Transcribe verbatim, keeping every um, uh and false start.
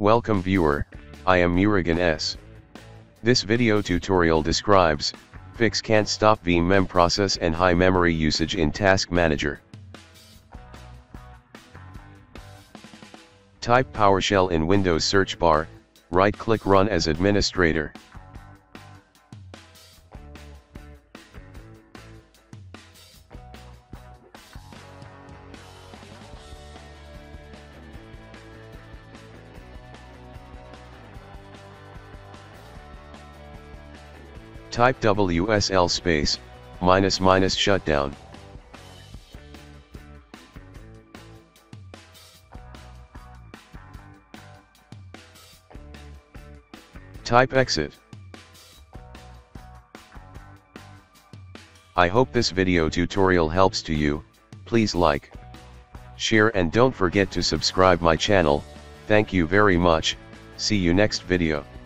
Welcome viewer, I am Murugan S. This video tutorial describes, fix can't stop Vmmem process and high memory usage in Task Manager. Type PowerShell in Windows search bar, right-click Run as administrator. Type W S L space, minus minus shutdown. Type exit. I hope this video tutorial helps to you. Please like, share and don't forget to subscribe my channel. Thank you very much. See you next video.